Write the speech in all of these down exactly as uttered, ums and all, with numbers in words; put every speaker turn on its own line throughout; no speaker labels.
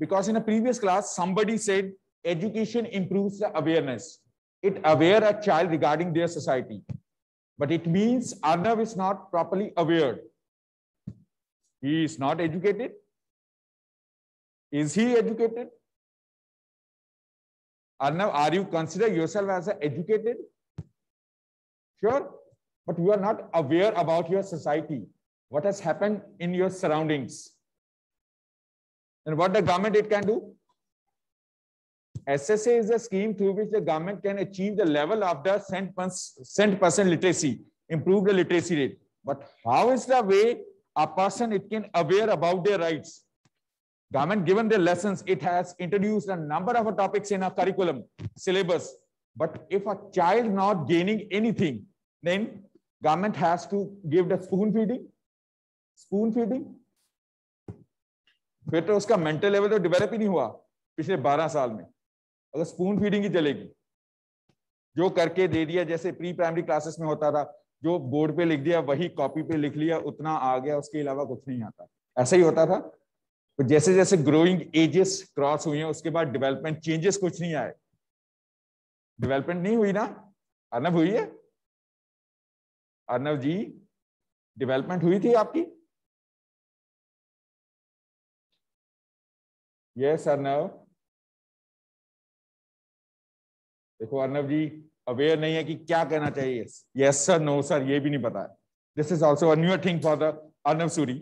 because in a previous class somebody said education improves the awareness. It aware a child regarding their society, but it means Arnav is not properly aware. He is not educated. Is he educated? Arnav, are you consider yourself as a educated? Sure, but you are not aware about your society, what has happened in your surroundings. And what the government it can do? S S A is a scheme through which the government can achieve the level of the cent percent literacy, improve the literacy rate. But how is the way a person it can aware about their rights? Government given their lessons, it has introduced a number of topics in a curriculum, syllabus. But if a child not gaining anything, then government has to give the spoon feeding. Spoon feeding. फिर तो उसका mental level तो develop ही नहीं हुआ पिछले बारह साल में, अगर स्पून फीडिंग ही चलेगी, जो करके दे दिया, जैसे प्री प्राइमरी क्लासेस में होता था, जो बोर्ड पे लिख दिया वही कॉपी पे लिख लिया, उतना आ गया, उसके अलावा कुछ नहीं आता, ऐसा ही होता था। तो जैसे जैसे ग्रोइंग एजेस क्रॉस हुई हैं उसके बाद डेवलपमेंट चेंजेस कुछ नहीं आए। डेवलपमेंट नहीं हुई ना? अर्नब हुई है? अर्नब जी डेवलपमेंट हुई थी आपकी? यस अर्नब। देखो अर्नब जी अवेयर नहीं है कि क्या कहना चाहिए। यस सर, नो सर, ये भी नहीं पता है। This is also a new thing for the Arnab Suri.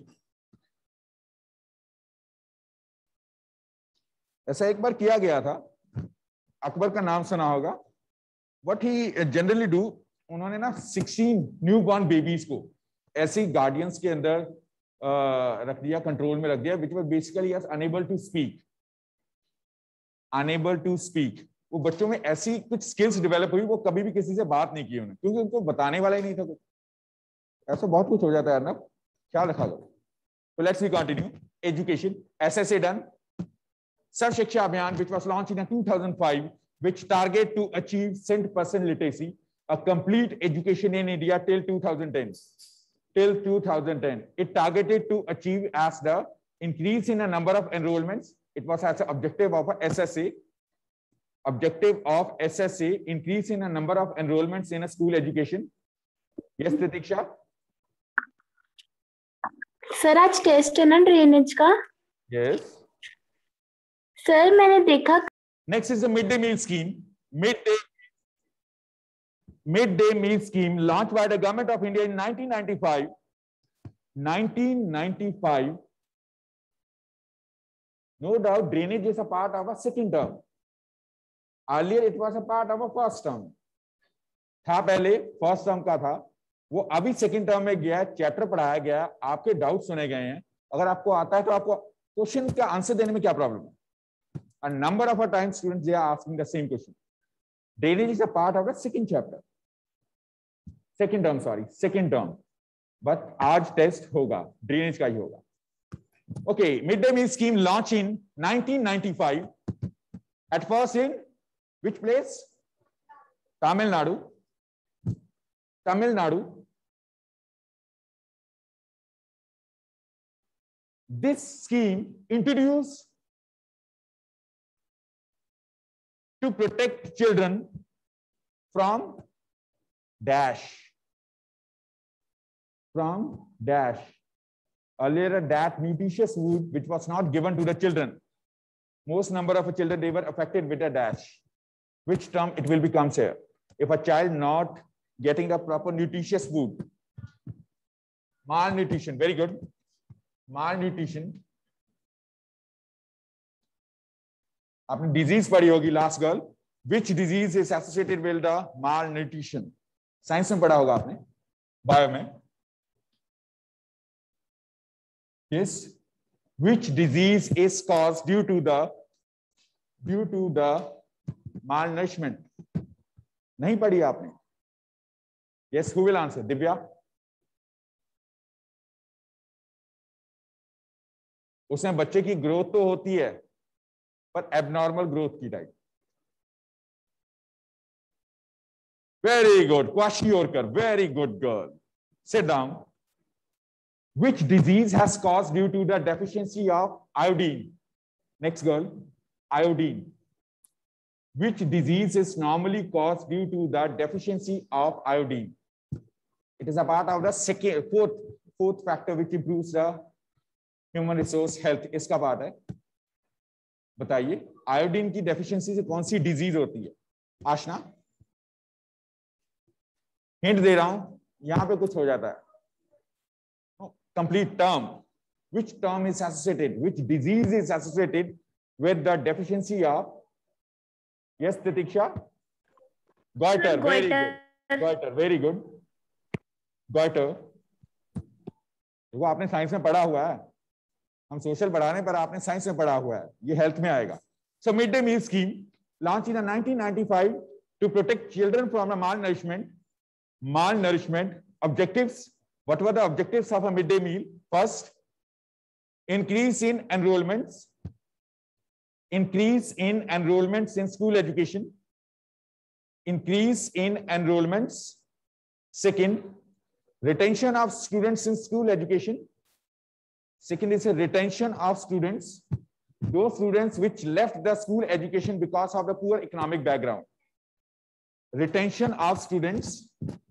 ऐसा एक बार किया गया था, अकबर का नाम सुना होगा। व्हाट ही जनरली डू, उन्होंने ना सिक्सटीन न्यू बॉर्न बेबीज को ऐसी गार्डियंस के अंदर Uh, रख दिया, कंट्रोल में रख दिया, which were basically as unable to speak, unable to speak। वो बच्चों में ऐसी कुछ स्किल्स डेवलप हुई, वो कभी भी किसी से बात नहीं की उन्होंने, क्योंकि उनको बताने वाला ही नहीं था कुछ। ऐसा बहुत कुछ हो जाता है ना, क्या रखा गया। तो let's we continue. Education, SSA done, Sarva Shiksha Abhiyan which was launched in two thousand five, which target to achieve cent percent literacy, a complete education in India till two thousand ten. Till two thousand ten, it targeted to achieve as the increase in the number of enrollments. It was as an objective of a S S A. Objective of S S A, increase in the number of enrollments in a school education. Yes, Pratiksha.
Sir आज test है ना drainage का?
Yes.
Sir मैंने देखा।
Next is the midday meal scheme. Midday Midday meal scheme launched by the government of India in nineteen ninety-five. nineteen ninety-five. No doubt, drainage is a part of a second term. Earlier, it was a part of a first term. था पहले first term का था, वो अभी second term में गया, chapter पढ़ाया गया, आपके डाउट सुने गए हैं। अगर आपको आता है तो आपको क्वेश्चन का आंसर देने में क्या प्रॉब्लम है? A number of a time students they are asking the same question. Drainage is a part of the second chapter. Second term, sorry, second term. But आज टेस्ट होगा ड्रेनेज का ही होगा। Okay, midday meal scheme launched in nineteen ninety-five. At first in which place? Tamil Nadu. Tamil Nadu. This scheme introduced to protect children from dash. From dash. Earlier, that nutritious food which was not given to the children. Most number of children they were affected with a dash. Which term it will become here? If a child not getting the proper nutritious food, malnutrition. Very good. Malnutrition. आपने disease पढ़ी होगी last girl. Which disease is associated with the malnutrition? Science में पढ़ा होगा आपने, bio में. Yes. Which disease is caused due to the due to the malnourishment? नहीं पढ़ी आपने? Yes, who will answer? Divya. उसमें बच्चे की ग्रोथ तो होती है, पर एबनॉर्मल ग्रोथ की type. Very good. Kwashiorkar. Very good girl. Sit down. Which disease has caused due to the deficiency of iodine? Next girl, iodine. Which disease is normally caused due to the deficiency of iodine? It is a part of the second, fourth, fourth factor which improves the human resource health. इसका part है. बताइए, iodine की deficiency से कौन सी disease होती है? आशना, hint दे रहा हूं, यहां पे कुछ हो जाता है. Complete term. Which term is associated? Which disease is associated with the deficiency of? Yes, Titiksha? Goiter. Very good. Goiter. Very good. Goiter. देखो आपने साइंस में पढ़ा हुआ है, हम सोशल पढ़ा रहे हैं पर आपने साइंस में पढ़ा हुआ है, ये हेल्थ में आएगा. So midday meal scheme launched in nineteen ninety-five to protect children from the malnourishment. Malnourishment objectives. What were the objectives of a midday meal? First, increase in enrollments. Increase in enrollments in school education. Increase in enrollments. Second, retention of students in school education. Second is a retention of students. Those students which left the school education because of the poor economic background. Retention of students.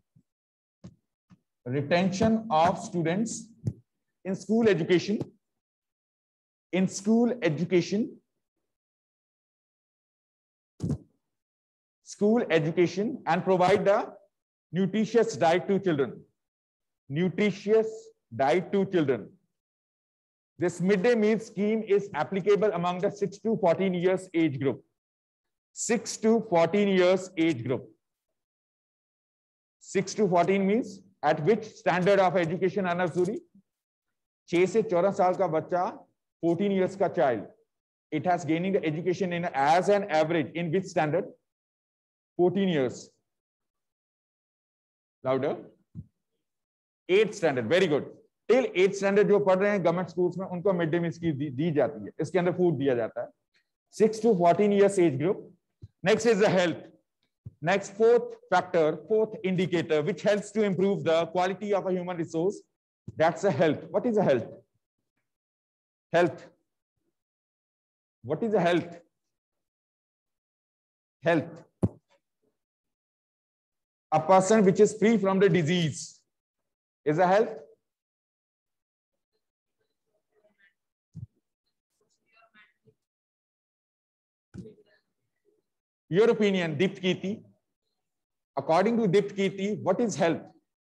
Retention of students in school education. In school education. School education and provide the nutritious diet to children. Nutritious diet to children. This midday meal scheme is applicable among the six to fourteen years age group. six to fourteen years age group. six to fourteen means at which standard of education are necessary? छह से चौदह साल का बच्चा, fourteen years का child. It has gaining the education in as an average in which standard? fourteen years. Louder. eighth standard. Very good. Till eight standard जो पढ़ रहे हैं गवर्नमेंट स्कूल्स में, उनको मिड डे मील की दी, दी जाती है, इसके अंदर फूड दिया जाता है. Six to fourteen years age group. Next is the health. Next fourth factor, fourth indicator which helps to improve the quality of a human resource, that's a health. What is a health? Health. What is a health? Health. A person which is free from the disease is a health. Your opinion, Deept Kirti. According to Deept Kirti, what is health?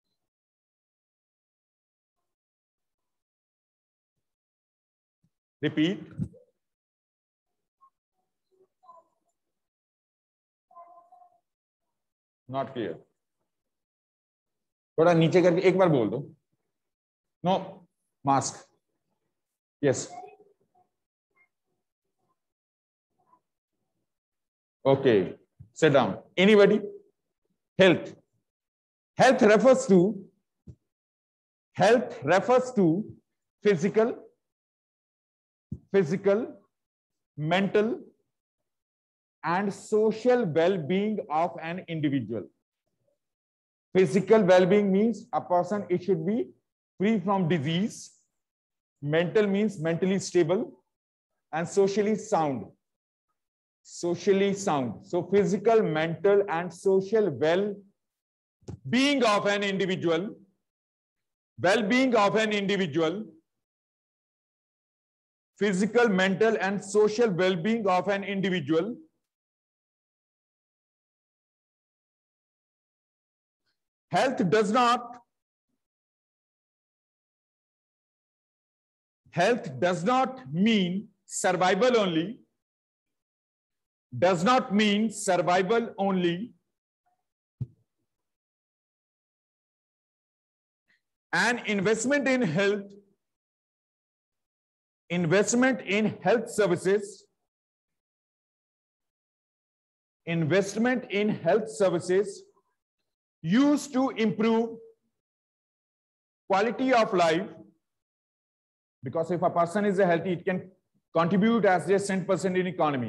Repeat. Not clear. थोड़ा नीचे करके एक बार बोल दो. No mask. Yes. Okay, sit down. Anybody? Health. Health refers to health refers to physical, physical, mental, and social well-being of an individual. Physical well-being means a person, it should be free from disease. Mental means mentally stable, and socially sound. Socially sound. So physical, mental, and social well-being of an individual, well-being of an individual, physical, mental, and social well-being of an individual health does not health does not mean survival only. Does not mean survival only. An investment in health, investment in health services, investment in health services used to improve quality of life, because if a person is healthy, it can contribute as just ten percent in economy.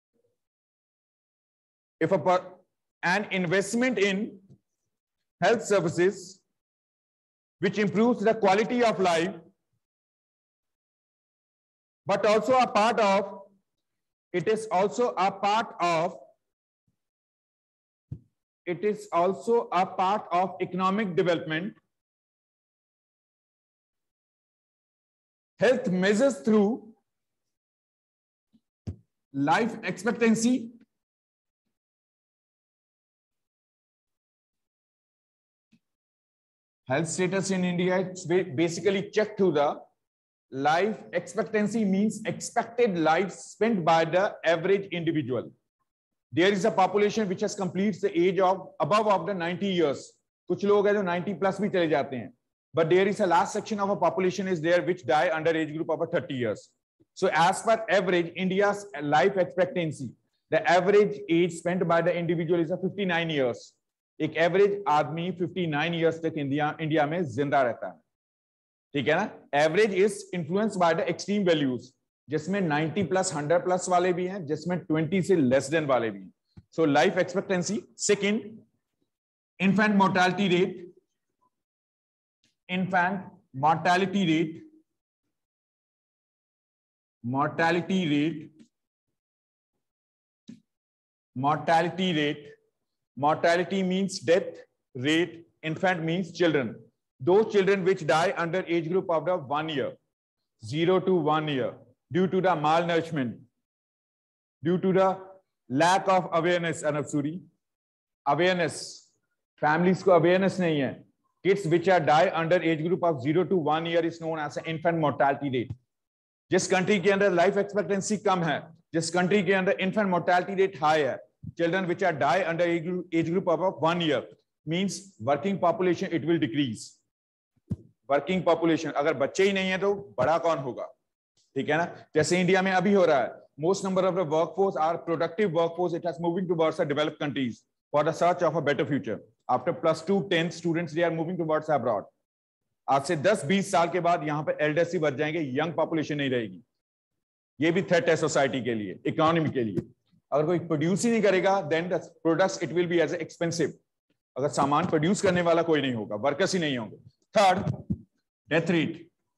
If a per, an investment in health services which improves the quality of life, but also a part of It is also a part of it is also a part of economic development. Health measures through life expectancy, health status in India, it's basically checked through the life expectancy, means expected life spent by the average individual. There is a population which has completes the age of above of the ninety years. कुछ लोग हैं जो ninety plus भी चले जाते हैं. But there is a last section of a population is there which die under age group of thirty years. So as per average, India's life expectancy, the average age spent by the individual is a fifty-nine years. एक average आदमी fifty-nine years तक India India में जिंदा रहता है. ठीक है ना? Average is influenced by the extreme values, जिसमें ninety plus, one hundred plus वाले भी हैं, जिसमें twenty से less than वाले भी हैं. So life expectancy. Second, infant mortality rate. Infant mortality rate. Mortality rate. Mortality rate. Mortality means death rate. Infant means children. Those children which die under age group of the one year, zero to one year, due to the malnourishment, due to the lack of awareness, Anapsuri, awareness, families को awareness नहीं है. Kids which are die under age group of zero to one year is known as an infant mortality rate. जिस country के अंदर life expectancy कम है, जिस country के अंदर infant mortality rate high है, children which are die under age group of one year, means working population it will decrease. Working population, अगर बच्चे ही नहीं है तो बड़ा कौन होगा? ठीक है ना? जैसे इंडिया में अभी हो रहा है, most number of the workforce are productive workforce. It has moving towards the developed countries for the search of a better future. After plus two, ten students they are moving towards abroad. आज से ten twenty साल के बाद यहाँ पे elders ही बढ़ जाएंगे, young population नहीं रहेगी. ये भी थ्रेट है सोसाइटी के लिए, इकोनॉमी के लिए. अगर कोई प्रोड्यूस ही नहीं करेगा, then the products it will be as expensive. अगर सामान प्रोड्यूस करने वाला कोई नहीं होगा, वर्कर्स ही नहीं होंगे. Third, death rate.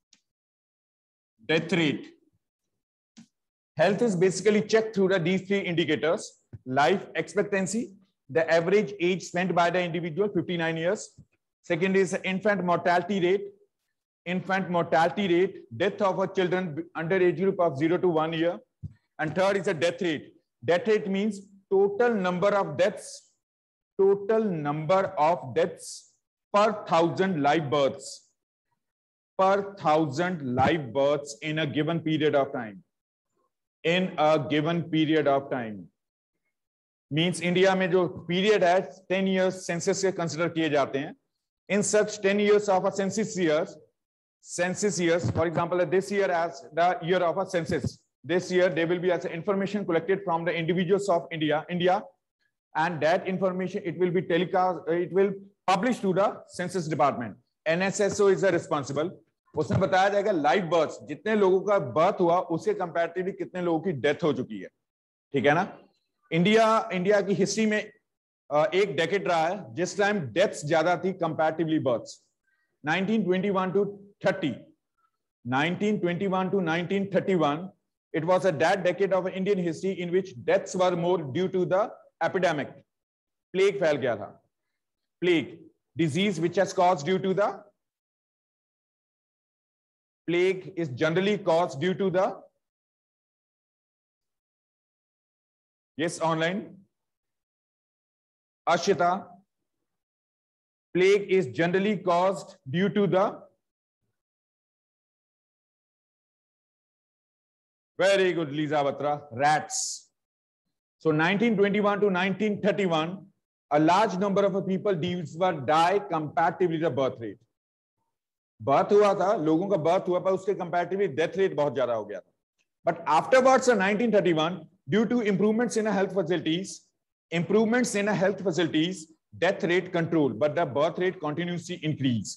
Death rate. Health is basically checked through the these three indicators: life expectancy, the average age spent by the individual, fifty-nine years. Second is infant mortality rate. Infant mortality rate, death of a children under age group of zero to one year. And third is a death rate. Death rate means total number of deaths, total number of deaths per thousand live births. Per thousand live births in a given period of time. In a given period of time. Means India में जो period है ten years census से consider किए जाते हैं. In such ten years of a census years, census years, for example, this year as the year of a census. This year there will be as information collected from the individuals of India, India, and that information it will be telecast, it will publish to the census department. N S S O is the responsible. उसमें बताया जाएगा live birth, जितने लोगों का birth हुआ उसके comparatively कितने लोगों की डेथ हो चुकी है. ठीक है ना? इंडिया इंडिया की हिस्ट्री में एक डेकेड रहा है जिस टाइम डेथ्स ज्यादा थी comparatively births. nineteen twenty-one to thirty, nineteen twenty-one to nineteen thirty-one, it was a that decade of Indian history in which deaths were more due to the epidemic. Plague फैल गया था. Plague, disease which has caused due to the plague is generally caused due to the yes online Ashita. Plague is generally caused due to the very good Lisa Batra rats. So nineteen twenty-one to nineteen thirty-one, a large number of people were die comparatively the birth rate. Birth हुआ था, लोगों का birth हुआ, पर उसके comparatively death rate बहुत ज्यादा हो गया था. But afterwards nineteen thirty-one, due to improvements in health facilities, improvements in health facilities, death rate control, but the birth rate continuously increase.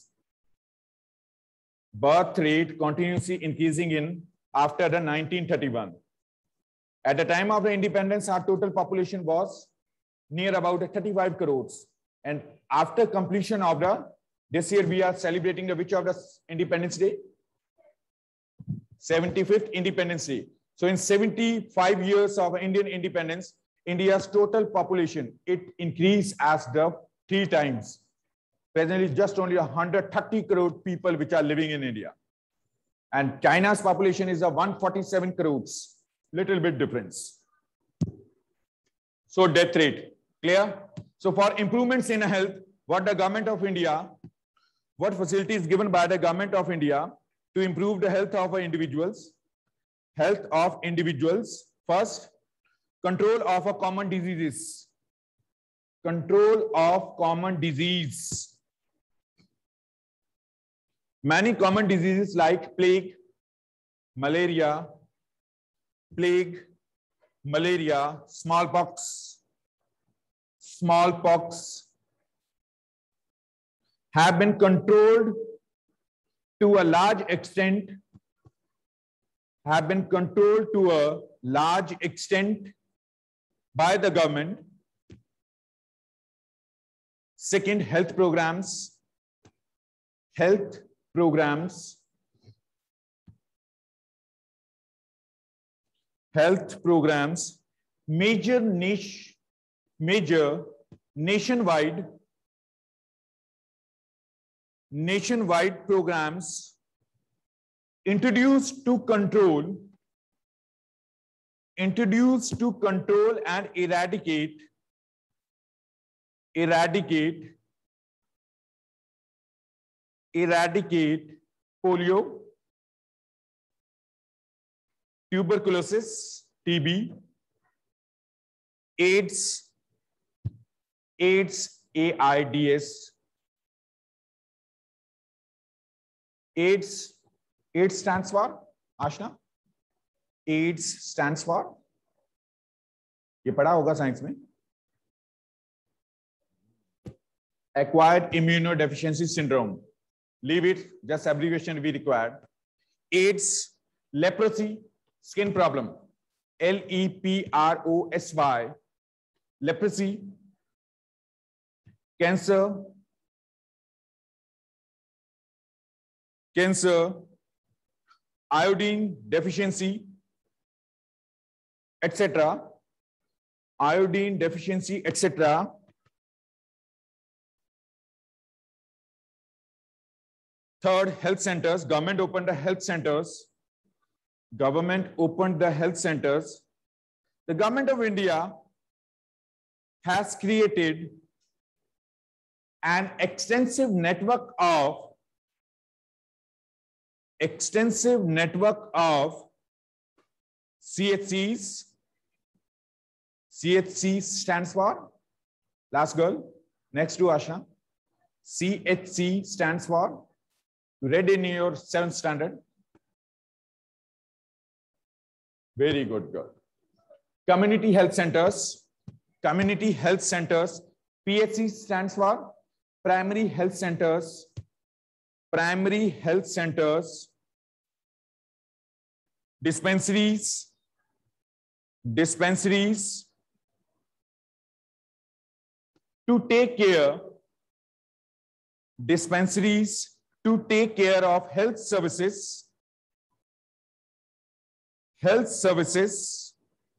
Birth rate continuously increasing in after the nineteen thirty-one. At the time of the independence, our total population was near about thirty-five crores. And after completion of the this year we are celebrating the which of the Independence Day? seventy-fifth Independence Day. So in seventy-five years of Indian independence, India's total population, it increased as the three times. Presently, just only one hundred thirty crore people which are living in India. And China's population is a one hundred forty-seven crores, little bit difference. So death rate, clear? So for improvements in health, what the government of India, what facilities given by the government of India to improve the health of individuals? Health of individuals. First, control of a common diseases. Control of common disease. Many common diseases like plague, malaria, plague, malaria, smallpox, smallpox have been controlled to a large extent, have been controlled to a large extent by the government. Second, health programs, health programs, health programs, major niche, major nationwide, nationwide programs introduced to control, introduced to control and eradicate, eradicate, eradicate polio, tuberculosis, T B, AIDS, AIDS, AIDS, AIDS, AIDS stands for, Ashna? AIDS stands for, ये पढ़ा होगा science में, acquired immunodeficiency syndrome. Leave it, just abbreviation we required. AIDS, leprosy, skin problem, L E P R O S Y, leprosy, cancer, cancer, iodine deficiency, et cetera. Iodine deficiency, et cetera. Third, health centers. Government opened the health centers. Government opened the health centers. The government of India has created an extensive network of extensive network of C H Cs. C H C stands for, last girl, next to Asha. C H C stands for, read in your seventh standard. Very good, girl. Community health centers. Community health centers. P H C stands for primary health centers. Primary health centers. Dispensaries. Dispensaries. To take care. Dispensaries to take care of health services. Health services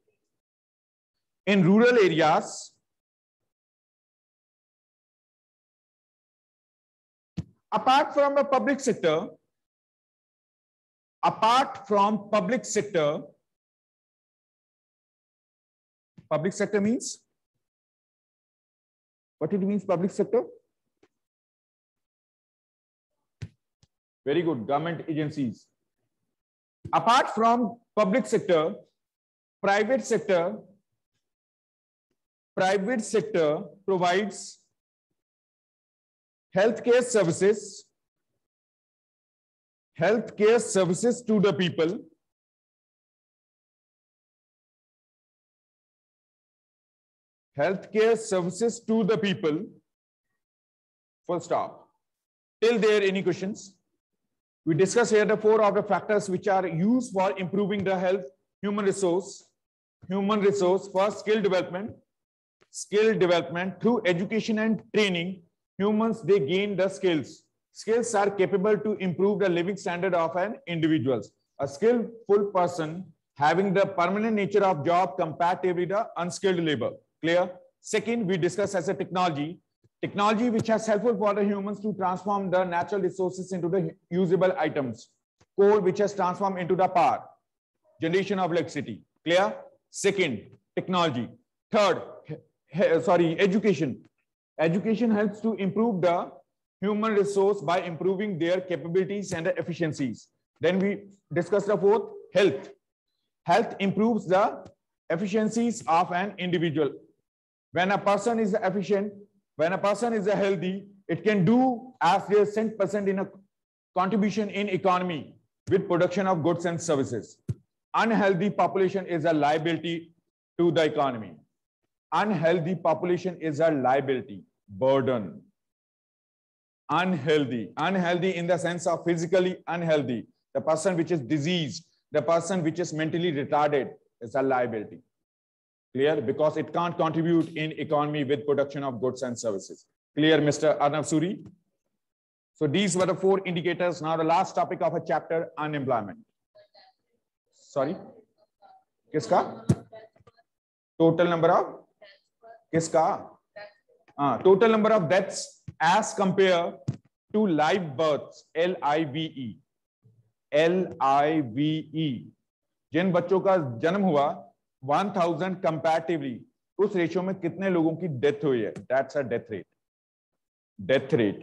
in rural areas. Apart from the public sector, apart from public sector, public sector means, what it means public sector? Very good, government agencies. Apart from public sector, private sector, private sector provides healthcare services, healthcare services to the people. Healthcare services to the people. Full stop. Till there, any questions? We discuss here the four of the factors which are used for improving the health. Human resource, human resource for skill development, skill development through education and training. Humans, they gain the skills. Skills are capable to improve the living standard of an individual. A skillful person having the permanent nature of job comparatively the unskilled labor. Clear? Second, we discuss as a technology. Technology which has helpful for the humans to transform the natural resources into the usable items. Coal which has transformed into the power. Generation of electricity. Clear? Second, technology. Third, sorry, education. Education helps to improve the human resource by improving their capabilities and efficiencies. Then we discuss the fourth, health. Health improves the efficiencies of an individual. When a person is efficient, when a person is healthy, it can do as their ten percent in a contribution in economy with production of goods and services. Unhealthy population is a liability to the economy. Unhealthy population is a liability, burden. Unhealthy, unhealthy in the sense of physically unhealthy. The person which is diseased, the person which is mentally retarded is a liability. Clear? Because it can't contribute in economy with production of goods and services. Clear, Mister Arnav Suri? So these were the four indicators. Now the last topic of a chapter, unemployment. Sorry? Kiska? Total number of? Kiska? Uh, total number of deaths as compared to live births, L I V E. L I V E. जिन बच्चों का जन्म हुआ one thousand comparatively, उस ratio में कितने लोगों की death हुई है? That's a death rate. Death rate.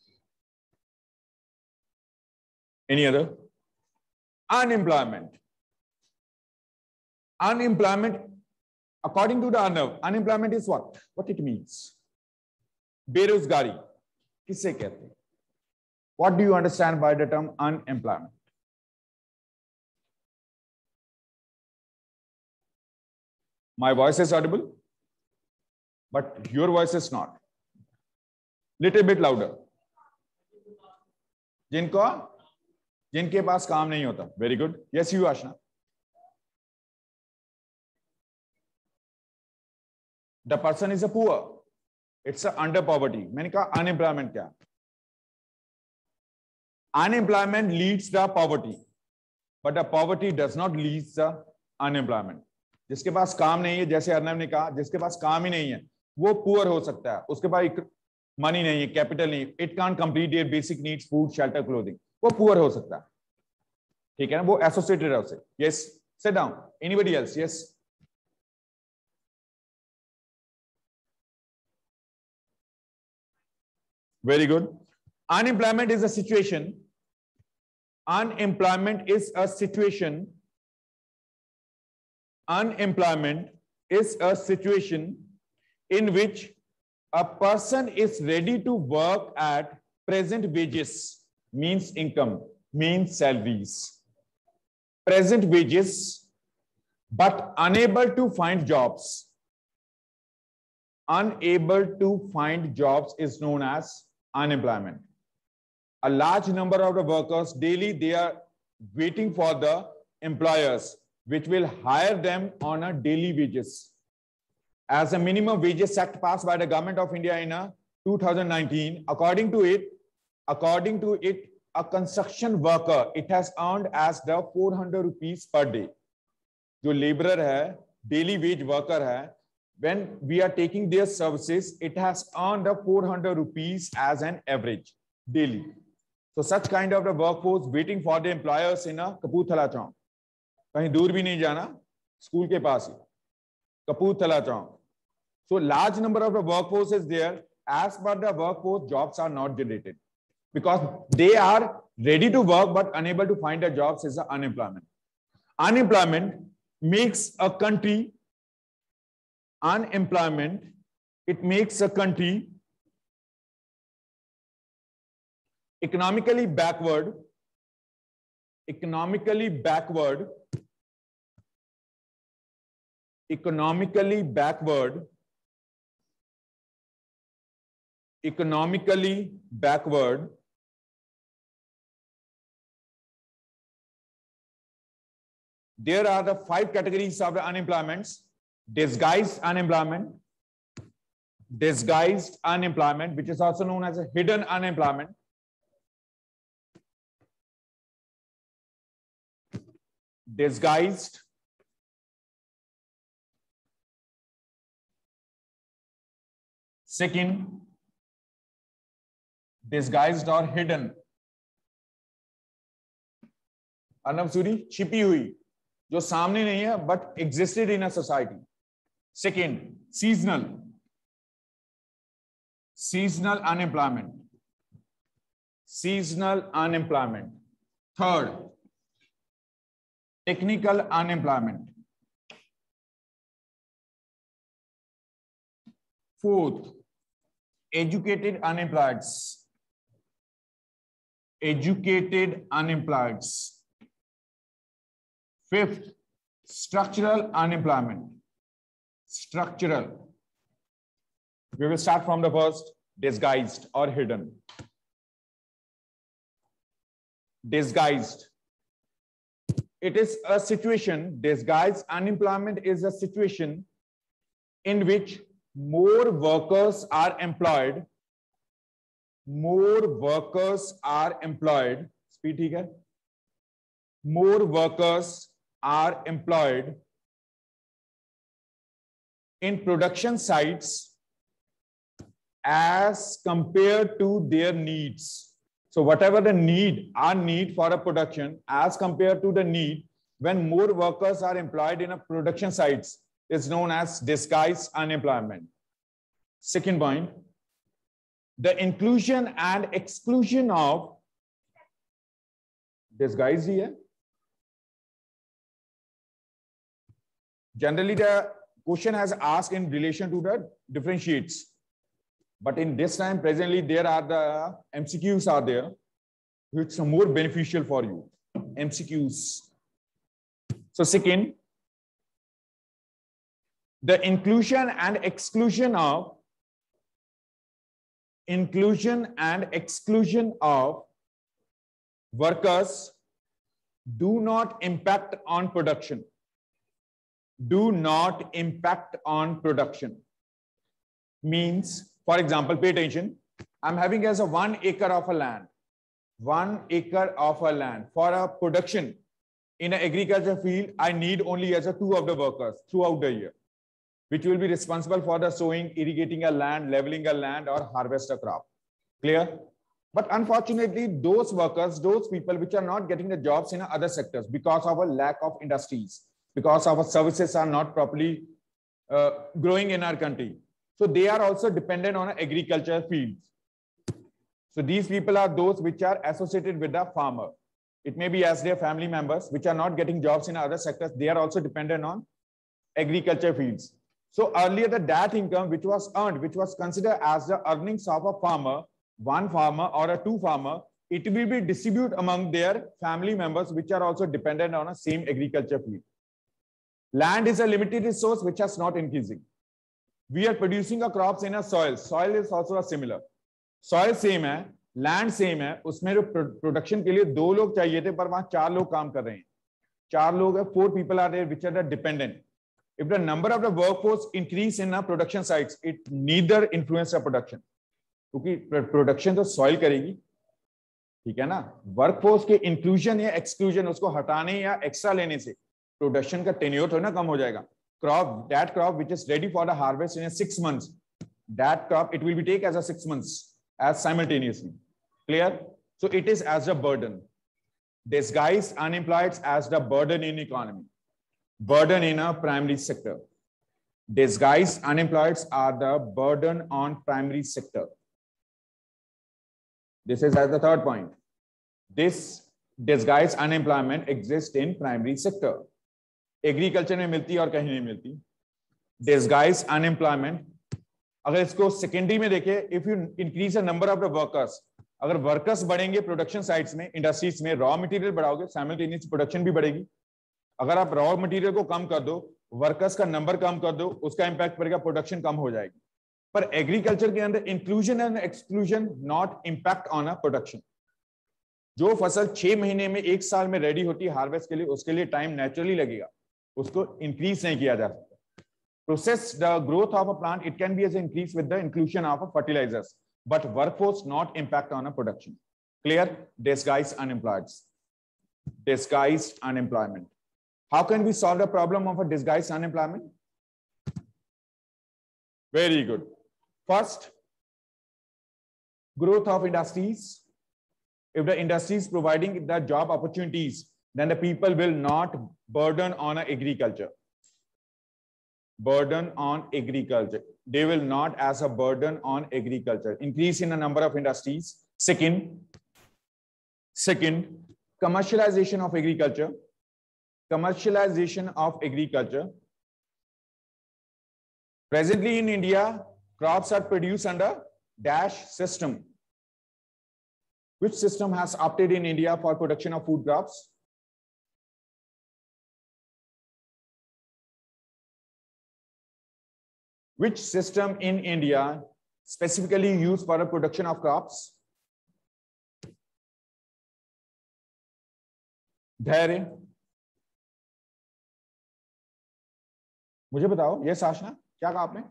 Any other? Unemployment. Unemployment, according to the Arnav, unemployment is what? What it means? बेरोजगारी किससे कहते हैं? What do you understand by the term unemployment? My voice is audible, but your voice is not. Little bit louder. जिनको जिनके पास काम नहीं होता. Very good. Yes, you, Ashna. The person is a poor. It's a under poverty. मैंने कहा unemployment क्या? Unemployment leads the poverty, but the poverty does not lead the unemployment. जिसके पास काम नहीं है, जैसे अर्नब ने कहा, जिसके पास काम ही नहीं है, वो पुअर हो सकता है. उसके पास मनी नहीं है, कैपिटल नहीं, it can't complete their basic needs, food, shelter, clothing. वो पुअर हो सकता है. ठीक है ना? वो एसोसिएटेड है उससे. Yes, sit down. Anybody else? Yes. Very good. Unemployment is a situation. Unemployment is a situation. Unemployment is a situation in which a person is ready to work at present wages, means income, means salaries. Present wages, but unable to find jobs. Unable to find jobs is known as unemployment. A large number of the workers daily, they are waiting for the employers which will hire them on a daily wages. As a minimum wages act passed by the government of India in two thousand nineteen, according to it, according to it, a construction worker, it has earned as the four hundred rupees per day. जो laborer है, daily wage worker है, when we are taking their services, it has earned the four hundred rupees as an average daily. So such kind of the workforce waiting for the employers in a Kapurthala Chowk. कहीं दूर भी नहीं जाना, school के पास ही, Kapurthala Chowk. So large number of the workforce is there. As per the workforce, jobs are not generated because they are ready to work but unable to find the jobs is the unemployment. Unemployment makes a country Unemployment, it makes a country economically backward, economically backward, economically backward, economically backward, there are the five categories of the unemployments. Disguised unemployment, disguised unemployment, which is also known as a hidden unemployment. Disguised Second, disguised or hidden. Arnab Suri, छिपी हुई, जो सामने नहीं है but existed in a society. Second, seasonal. Seasonal unemployment. Seasonal unemployment. Third, technical unemployment. Fourth, educated unemployeds. Educated unemployeds. Fifth, structural unemployment. Structural. We will start from the first, disguised or hidden. Disguised. It is a situation, disguised unemployment is a situation in which more workers are employed. More workers are employed. Speed ठीक है? More workers are employed in production sites as compared to their needs. So whatever the need, our need for a production as compared to the need, when more workers are employed in a production sites, is known as disguised unemployment. Second point, the inclusion and exclusion of disguised here. Generally, the question has asked in relation to the differentiates. But in this time, presently, there are the M C Qs are there, which are more beneficial for you. M C Qs. So second, the inclusion and exclusion of inclusion and exclusion of workers do not impact on production. Do not impact on production. Means, for example, pay attention. I'm having as a one acre of a land. One acre of a land. For a production in an agriculture field, I need only as a two of the workers throughout the year, which will be responsible for the sowing, irrigating a land, leveling a land, or harvest a crop. Clear? But unfortunately, those workers, those people which are not getting the jobs in other sectors because of a lack of industries, because our services are not properly uh, growing in our country. So they are also dependent on agriculture fields. So these people are those which are associated with the farmer. It may be as their family members which are not getting jobs in other sectors. They are also dependent on agriculture fields. So earlier the that income which was earned, which was considered as the earnings of a farmer, one farmer or a two farmer, it will be distributed among their family members which are also dependent on a same agriculture field. Land is a limited resource which is not increasing. We are producing a crops in a soil. Soil is also a similar. Soil same है, land same है. उसमें जो production के लिए दो लोग चाहिए थे, पर वहाँ चार लोग काम कर रहे हैं. चार लोग हैं, four people are there which are the dependent. If the number of the workforce increase in a production sites, it neither influence the production. क्योंकि production तो soil करेगी, ठीक है ना? Workforce के inclusion या exclusion उसको हटाने या extra लेने से production का tenure तो ना कम हो जाएगा. Crop, that crop which is ready for the harvest in a six months, that crop it will be take as a six months as simultaneously. Clear? So it is as a burden. Disguised unemployed as the burden in economy. Burden in a primary sector. Disguised unemployed are the burden on primary sector. This is as the third point. This disguised unemployment exists in primary sector. Agriculture में मिलती है और कहीं नहीं मिलती. Disguise unemployment अगर इसको secondary में देखें, if you increase the number of the workers, अगर वर्कर्स बढ़ेंगे प्रोडक्शन साइट्स में, इंडस्ट्रीज में, रॉ मटेरियल बढ़ाओगे, साइमल्टेनियस प्रोडक्शन भी बढ़ेगी. अगर आप रॉ मटेरियल को कम कर दो, वर्कर्स का नंबर कम कर दो, उसका इंपैक्ट पड़ेगा, प्रोडक्शन कम हो जाएगी. पर एग्रीकल्चर के अंदर inclusion and exclusion not impact on a production. जो फसल छह महीने में एक साल में रेडी होती है हार्वेस्ट के लिए, उसके लिए टाइम नेचुरली लगेगा, उसको इंक्रीज नहीं किया जा सकता. Process the growth of a plant, it can be as increase with the inclusion of a fertilisers, but workforce not impact on a production. Clear? Disguised unemployed. Disguised unemployment. How can we solve the problem of a disguised unemployment? Very good. First, growth of industries. If the industry is providing the job opportunities, then the people will not burden on agriculture. Burden on agriculture. They will not as a burden on agriculture. Increase in the number of industries. Second, second, commercialization of agriculture. Commercialization of agriculture. Presently in India, crops are produced under dash system. Which system has opted in India for production of food crops? Which system in India specifically used for the production of crops? धैर्य, मुझे बताओ, ये साशना क्या कहा आपने?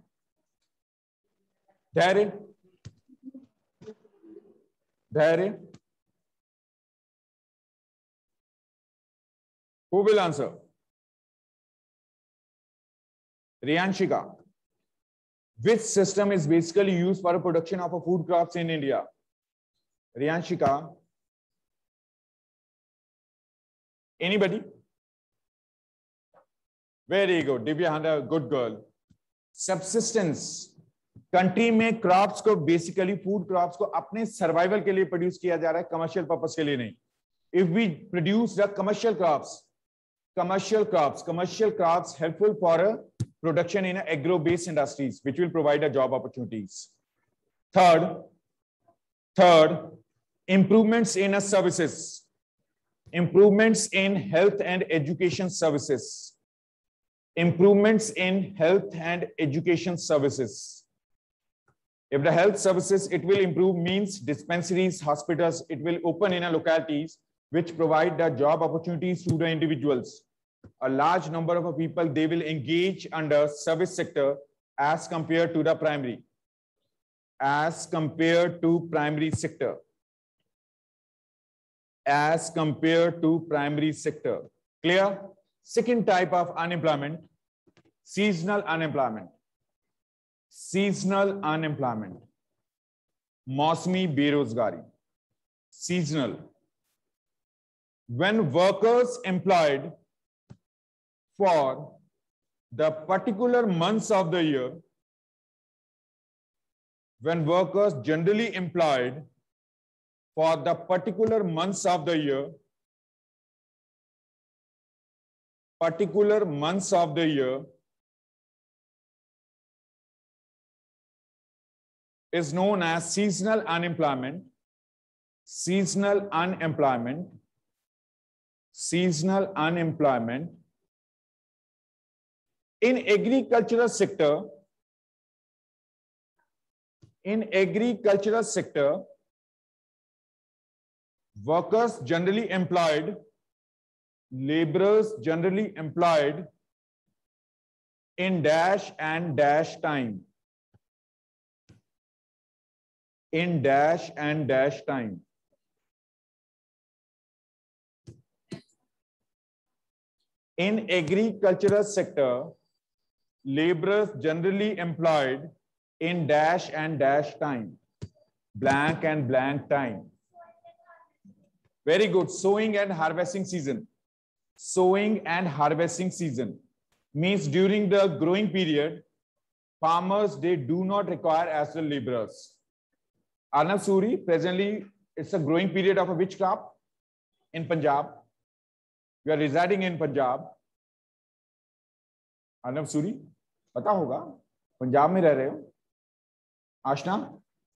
धैर्य, धैर्य. Who will answer? Riyanshika. Which system is basically used for the production of a food crops in India? Riyanshika. Anybody? Very good. Divya Handa, good girl. Subsistence. Country में क्रॉप्स को बेसिकली फूड क्रॉप्स को अपने survival के लिए produce किया जा रहा है, कमर्शियल पर्पस के लिए नहीं. If we produce the commercial crops, commercial crops, commercial crops helpful for production in agro-based industries, which will provide a job opportunities. Third, third, improvements in a services, improvements in health and education services, improvements in health and education services. If the health services, it will improve means dispensaries, hospitals, it will open in a localities which provide the job opportunities to the individuals. A large number of people, they will engage under service sector as compared to the primary, as compared to primary sector, as compared to primary sector. Clear? Second type of unemployment, seasonal unemployment. Seasonal unemployment. Mausmi berozgari. Seasonal. When workers employed for the particular months of the year, when workers generally employed for the particular months of the year, particular months of the year is known as seasonal unemployment, seasonal unemployment, seasonal unemployment. In agricultural sector, in agricultural sector, workers generally employed, laborers generally employed in dash and dash time. In dash and dash time. In agricultural sector, laborers generally employed in dash and dash time, blank and blank time. Very good. Sowing and harvesting season. Sowing and harvesting season means during the growing period, farmers, they do not require as the laborers. Arnav Suri, presently it's a growing period of a which crop? In Punjab. You are residing in Punjab. Arnav Suri, पता होगा, पंजाब में रह रहे हो. Ashna,